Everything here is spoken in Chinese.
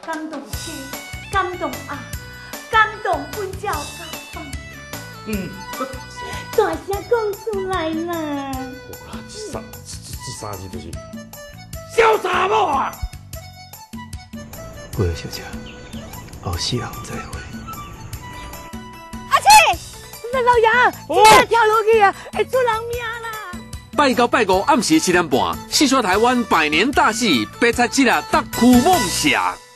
感动哥，感动啊，感动阮照家放。大声讲出来啦！ 好啦，这三字就是小查某啊！ 桂儿小姐，后世人再会。 阿七，那老爷，真正跳落去啊，会出人命啦！ 拜到拜五暗时7点半，四川台湾百年大戏《白菜七啊》大哭梦想。